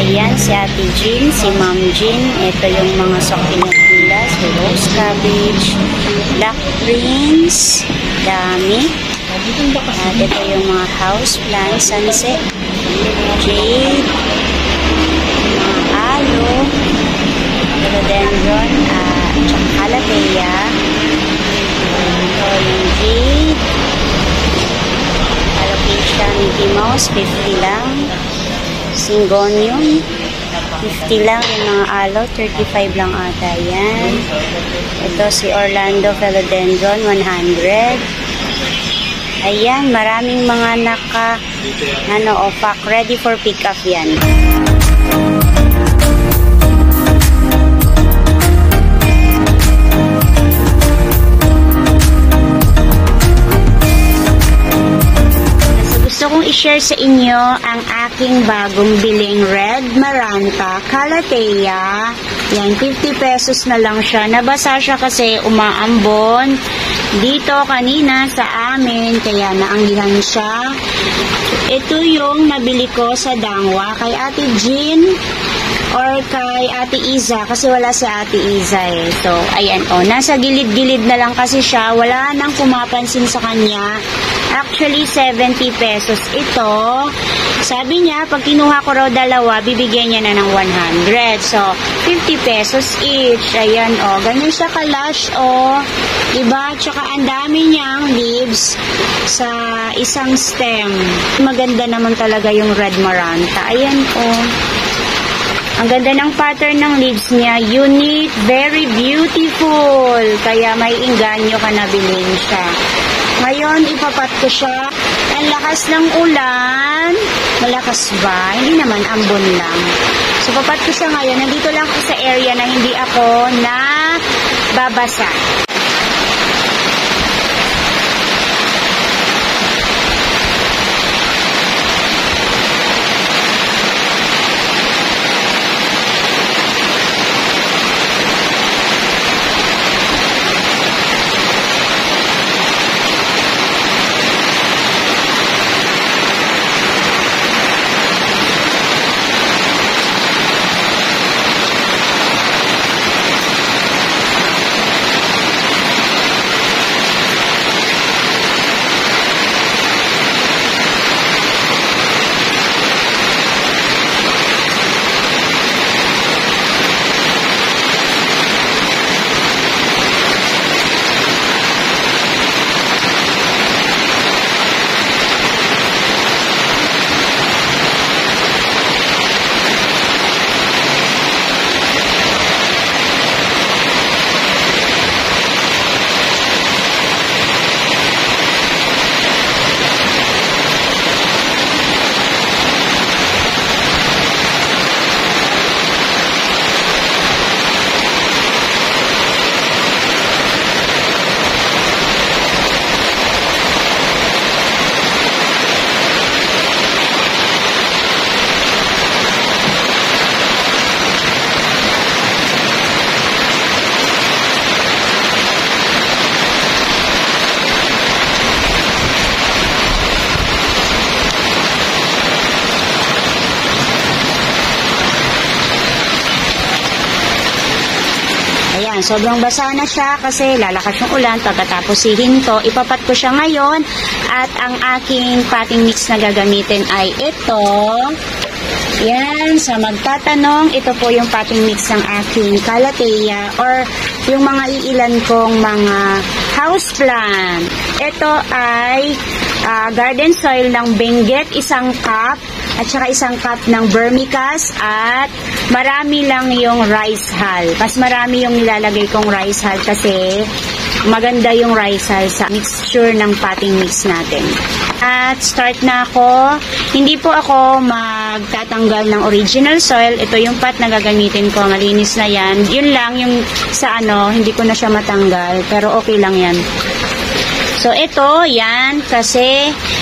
Ayan, si Ate Jean, si Ma'am Jean. Ito yung mga succulent, rose cabbage, black greens, dami. At ito yung mga house plants, sunset, jade, mga aloe, philodendron, tsaka calathea. Ito yung jade. Alocasia Mickey Mouse, 50 lang. Syngonium, 50 lang. Yung mga aloe, 35 lang ata yan. Ito si Orlando Philodendron, 100. Ayan, maraming mga pack ready for pick up yan. Gusto kong i-share sa inyo ang aking bagong biling red maranta calathea. Yan, 50 pesos na lang siya. Nabasa siya kasi umaambon dito kanina sa amin, kaya naanggihan siya. Ito yung nabili ko sa Dangwa kay Ate Jean or kay Ate Iza, kasi wala si Ate Iza eh. So, ayan o, nasa gilid-gilid na lang kasi siya, wala nang pumapansin sa kanya. Actually, 70 pesos ito. Sabi niya, pag kinuha ko raw dalawa, bibigyan niya na ng 100. So, 50 pesos each. Ayan o, ganyan siya ka-lush o. Diba? Tsaka ang dami niyang leaves sa isang stem. Maganda naman talaga yung red maranta. Ayan o. Ang ganda ng pattern ng leaves niya. Unique, very beautiful. Kaya may inganyo ka na bilhin siya. Ngayon, ipapat ko siya. Ang lakas ng ulan. Malakas ba? Hindi naman, ambon lang. So, papat ko siya ngayon. Nandito lang ako sa area na hindi ako babasa. Sobrang basa na siya kasi lalakas yung ulan. Pagkatapos sihinto, ipapat ko siya ngayon. At ang aking potting mix na gagamitin ay ito. Yan, sa magtatanong, ito po yung potting mix ng aking calathea or yung mga iilan kong mga houseplant. Ito ay garden soil ng Benguet, 1 cup. At saka 1 cup ng vermicast at marami lang yung rice hull. Mas marami yung nilalagay kong rice hull kasi maganda yung rice hull sa mixture ng potting mix natin. At start na ako. Hindi po ako magtatanggal ng original soil. Ito yung pot na gagamitin ko. Malinis na yan. Yun lang yung sa hindi ko na siya matanggal. Pero okay lang yan. So ito, yan. Kasi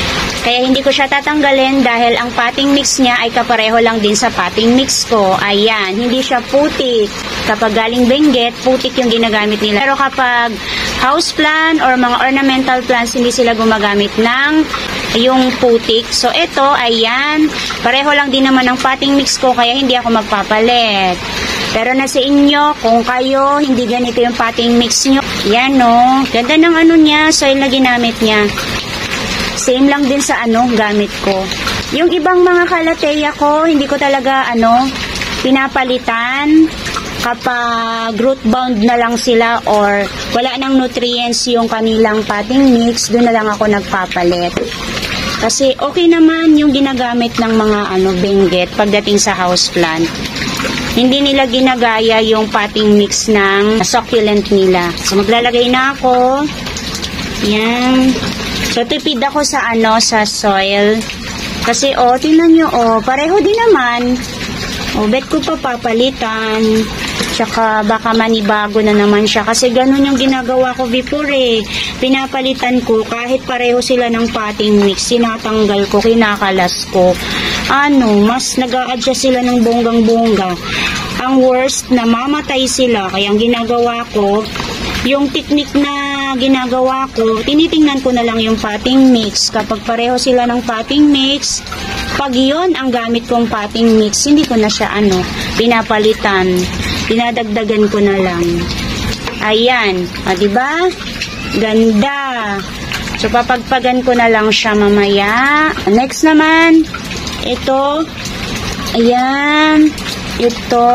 Kaya hindi ko siya tatanggalin dahil ang potting mix niya ay kapareho lang din sa potting mix ko. Ayan, hindi siya putik. Kapag galing Benguet, putik yung ginagamit nila. Pero kapag house plant or mga ornamental plants, hindi sila gumagamit ng yung putik. So ito, ayan, pareho lang din naman ang potting mix ko kaya hindi ako magpapalit. Pero nasa inyo, kung kayo, hindi ganito yung potting mix nyo. Yan no, ganda ng ano niya, soil na ginamit niya. Same lang din sa gamit ko. Yung ibang mga kalateya ko, hindi ko talaga pinapalitan kapag root bound na lang sila or wala nang nutrients yung kanilang potting mix, doon na lang ako nagpapalit. Kasi okay naman yung ginagamit ng mga Benguet pagdating sa houseplant. Hindi nila ginagaya yung potting mix ng succulent nila. So maglalagay na ako. Yan. So, tipid ako sa sa soil. Kasi, tingnan nyo, pareho din naman. Bet ko pa papalitan. Tsaka, baka manibago na naman siya. Kasi, ganun yung ginagawa ko before Pinapalitan ko, kahit pareho sila ng potting mix, sinatanggal ko, kinakalas ko. Mas nag-a-adjust sila ng bonggang-bongga. Ang worst, namamatay sila. Kaya, ang ginagawa ko, yung technique na ginagawa ko, tinitingnan ko na lang yung potting mix. Kapag pareho sila ng potting mix, pag yun ang gamit kong potting mix, hindi ko na siya pinapalitan. Dinadagdagan ko na lang. Ayan. Diba? Ganda. So, papagpagan ko na lang siya mamaya. Next naman, ito. Ayan. Ito.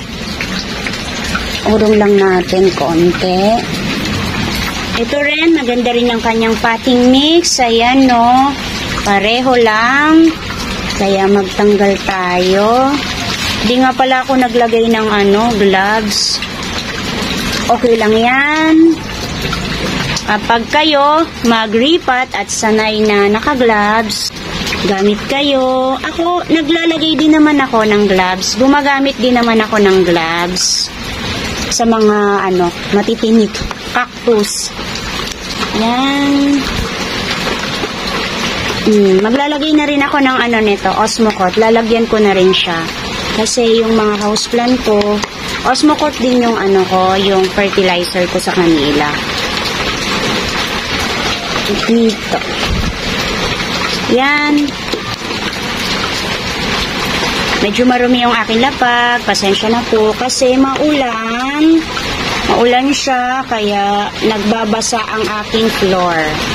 Urong lang natin konti. Ito rin, maganda rin yung kanyang potting mix. Ayan, no. Pareho lang. Kaya magtanggal tayo. Hindi nga pala ako naglagay ng gloves. Okay lang yan. Kapag kayo magripat at sanay na naka-gloves, gamit kayo. Ako, naglalagay din naman ako ng gloves. Gumagamit din naman ako ng gloves sa mga matitinik, cactus. Yan. Maglalagay na rin ako ng nito, Osmocote. Lalagyan ko na rin siya. Kasi yung mga houseplant ko, Osmocote din yung yung fertilizer ko sa kanila. Dito. Yan. Medyo marumi yung aking lapag. Pasensya na po kasi maulan. Maulan siya kaya nagbabasa ang aking floor.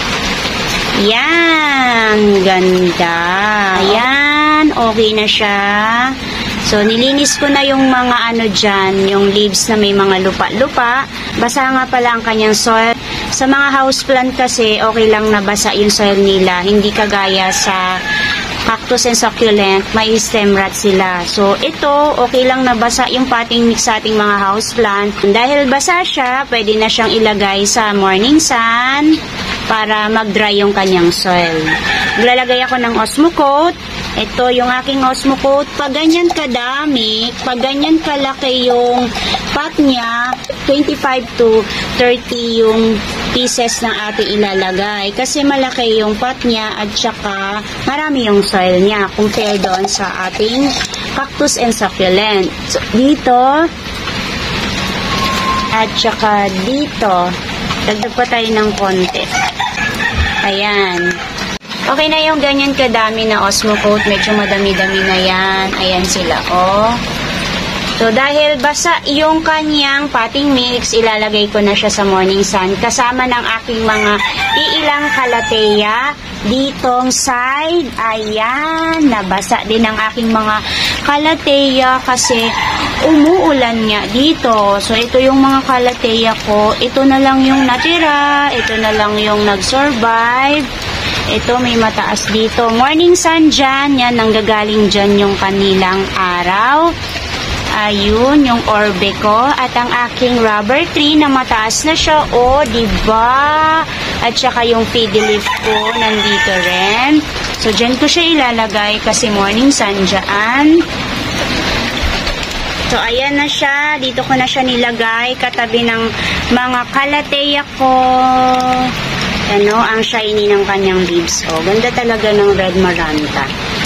Yan. Ganda. Yan. Okay na siya. So, nilinis ko na yung mga dyan, yung leaves na may mga lupa-lupa. Basa nga pala ang kanyang soil. Sa mga houseplant kasi, okay lang nabasa yung soil nila. Hindi kagaya sa cactus and succulent, may stem rot sila. So, ito, okay lang nabasa yung potting mix sa ating mga houseplant. Dahil basa siya, pwede na siyang ilagay sa morning sun para mag-dry yung kanyang soil. Maglalagay ako ng Osmocote. Ito yung aking Osmocote. Pag ganyan kadami, pag ganyan kalaki yung pot niya, 25 to 30 yung pieces na ating ilalagay. Kasi malaki yung pot niya at saka marami yung soil niya compared doon sa ating cactus and succulent. So, dito at saka dito, dagdag pa tayo ng konti. Ayan. Okay na yung ganyan kadami na Osmocote. Medyo madami-dami na yan. Ayan sila, So, dahil basa yung kanyang potting mix, ilalagay ko na siya sa morning sun. Kasama ng aking mga iilang kalateya. Ditong side, ayan, nabasa din ang aking mga kalateya kasi umuulan nga dito. So, ito yung mga kalateya ko. Ito na lang yung natira. Ito na lang yung nag-survive. Ito, may mataas dito. Morning sun dyan. Yan, nanggagaling dyan yung kanilang araw. Ayun, yung orbe ko. At ang aking rubber tree na mataas na siya. Diba? At saka yung fiddle leaf ko, nandito rin. So, dyan ko siya ilalagay kasi morning sun dyan. So, ayan na siya. Dito ko na siya nilagay. Katabi ng mga kalateya ko. Ano, ang shiny ng kanyang leaves. Oh, ganda talaga ng red maranta.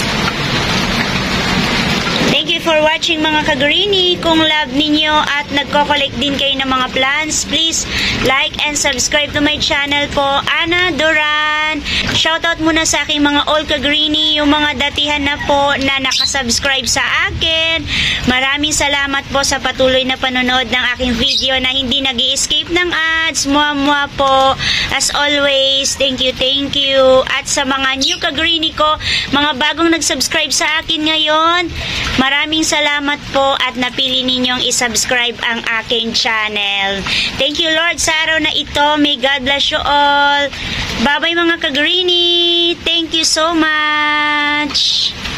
Thank you for watching mga ka-greenie. Kung love ninyo at nagko-collect din kayo ng mga plants, please like and subscribe to my channel po, Ana Duran. Shoutout muna sa aking mga all ka-greenie, yung mga datihan na po na nakasubscribe sa akin. Maraming salamat po sa patuloy na panonood ng aking video na hindi nag-i-escape ng ads. Mua po. As always, thank you, thank you. At sa mga new ka-greenie ko, mga bagong nag-subscribe sa akin ngayon, maraming salamat po at napili ninyong isubscribe ang aking channel. Thank you Lord sa araw na ito. May God bless you all. Bye-bye mga ka-greenie. Thank you so much.